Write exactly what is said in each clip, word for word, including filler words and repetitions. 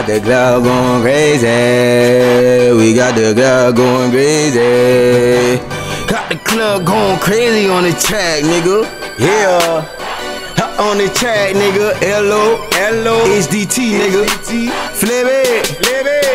the club going crazy. We got the club going crazy. Got the club going crazy on the track, nigga. Yeah. On the track, nigga. L O L O H D T, nigga. FLEBii, FLEBii.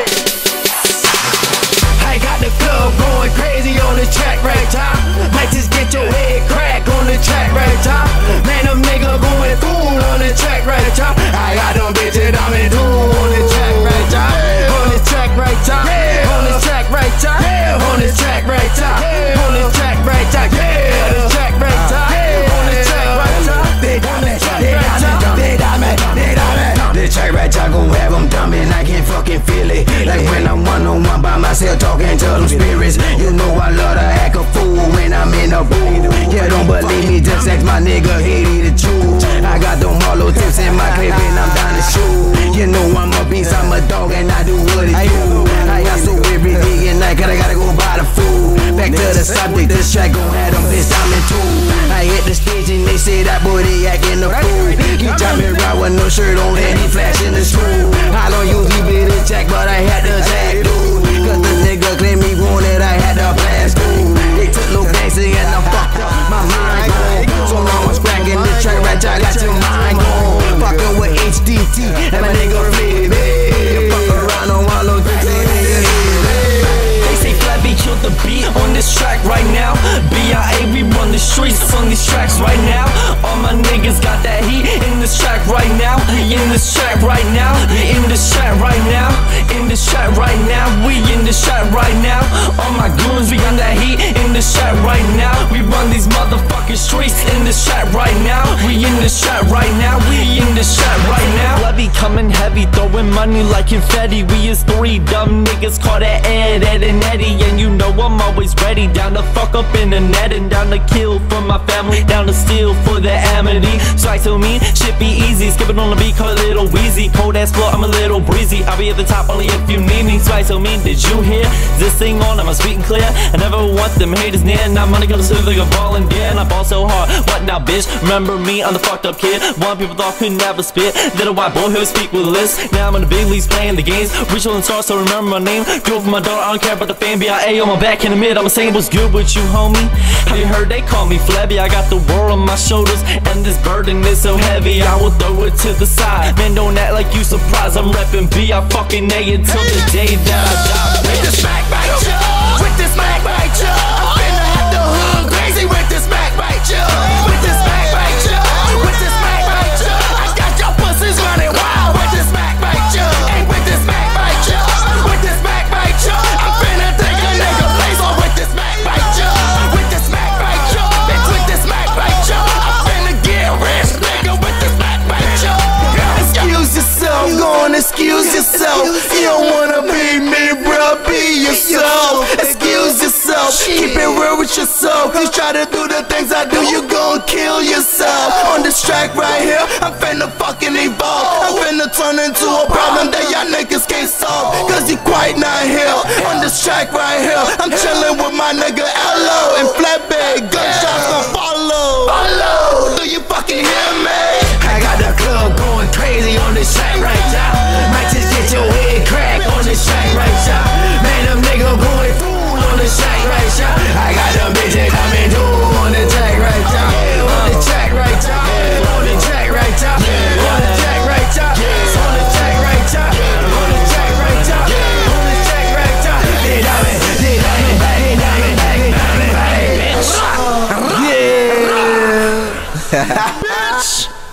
I got the club going crazy on the track right top. Might just get your head crack on the track right top. Man, them nigga going fool on the track right top. I got them bitches Dumbin too on the track right top. On the track right top. On the track right top. On the track right top. On the track right top. Yeah, the track right top. On the track right top. They Dumbin, they Dumbin, they Dumbin, they Dumbin. The track right top gon' have them Dumbin. I can fucking feel it. Like when I'm one on one by myself talking to them spirits. You know I love to act a fool when I'm in a booth. Yeah, don't believe me, just ask my nigga Haiti the truth. I got them hollow tips in my clip and I'm down to shoot. You know I'm a beast, I'm a dog and I do what it do. I got so every day and night cause I gotta go buy the food. Back to the subject, this track gon' have them bitch Dumbin too. I hit the stage and they say that boy they acting a fool. He drop me around with no shirt on and he flashing the screw. I don't usually be the jack but I had to jack dude. Cause the nigga claimed me wanted, I had to blast dude. They took little gangsta and I fucked up my mind gone. So long was cracking the track right I got your mind gone. Fucking with H D T and my nigga FLEBii. Fuck around on one little thing. They say FLEBii killed the beat on this track right now. B I A, we run the streets on these tracks right now. All my niggas got that heat in this track right now. We in this track right now. We in this track right now. In this track right now. We in this track right now. All my goons, we got that heat in this track right now. We run these motherfucking streets in this track right now. We in this track right now. We in this track right now. FLEBii coming heavy, throwing money like confetti. We is three dumb niggas called that Ed, Ed and Eddie. And you know I'm always ready, down to fuck up in the net and down to kill for my family, down to steal for the amity. So I told me, shit be easy, skipping on the beat, call it a little wheezy. Cold ass floor, I'm a little breezy. I'll be at the top only if you need me. So I told me, did you hear this thing on? I'm a sweet and clear. I never want them haters near. Now money comes to like a ball and yeah, and I ball so hard. What now, bitch? Remember me? I'm the fucked up kid. One people thought could never spit. Little white boy who speak with a list. Now I'm in the big leagues playing the games. Reach on the stars, so remember my name. Girl for my daughter, I don't care about the fame. B I A on my back in the mid. I'm saying what's good with you, homie. Have you heard they call me FLEBii? I got the world on my shoulders and this burden is so heavy I will throw it to the side. Man, don't act like you surprised. I'm reppin' B, I fucking A until the day that I die. With this Mac bite ya, with this Mac bite ya, I'm finna have the hood crazy with this Mac bite ya, with this Mac bite ya, with this Mac bite ya. I got your pussies running wild with this Mac bite ya, hey with this Mac bite ya, with this Mac bite ya. I'm finna take a nigga place on with this Mac bite ya, with this Mac bite ya, bitch with this Mac bite ya. I'm finna get rich nigga with this Mac bite ya. Excuse yourself, go on excuse yourself. You don't wanna be me, bro, be yourself. Excuse yourself, keep it real with yourself. You try to do the things I do, you gon' kill yourself. On this track right here, I'm finna fucking evolve. I'm finna turn into a problem that y'all niggas can't solve, cause you quite not here. On this track right here, I'm chillin' with my nigga L O and FLEBii. Gunshots gon' follow. Follow, do you fucking hear me? I got the club going crazy on this track right now. Might just get your head cracked on this track right now. Man, them nigga going fool on this track right now. I got them bitches coming through on the track right now. On the track right now. On the track right now. On the track right now. On the track right now. On the track right now. On the track right now. They Dumbin, they Dumbin, they Dumbin, they Dumbin, bitch. Yeah. Bitch.